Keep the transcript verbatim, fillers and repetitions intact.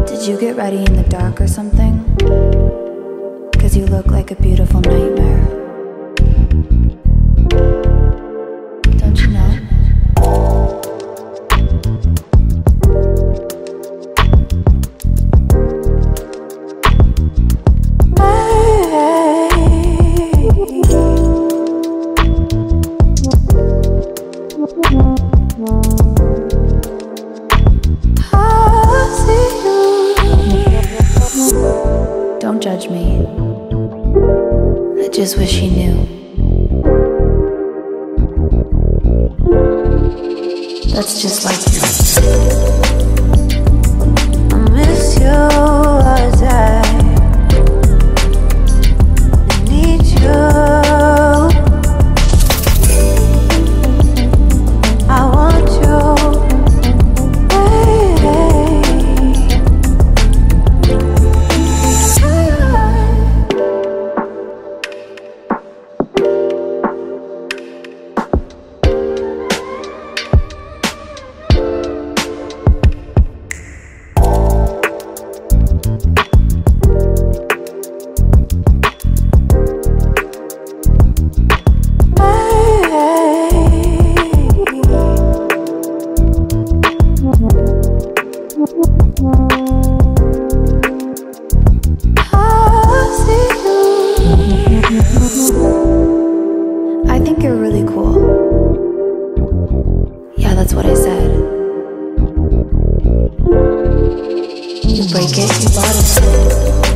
Did you get ready in the dark or something? 'Cause you look like a beautiful nightmare. Don't you know? Don't judge me. I just wish he knew. That's just like you. I miss you all the time. I need you. I want you. I think you're really cool. Yeah, that's what I said. You break it, you bought it.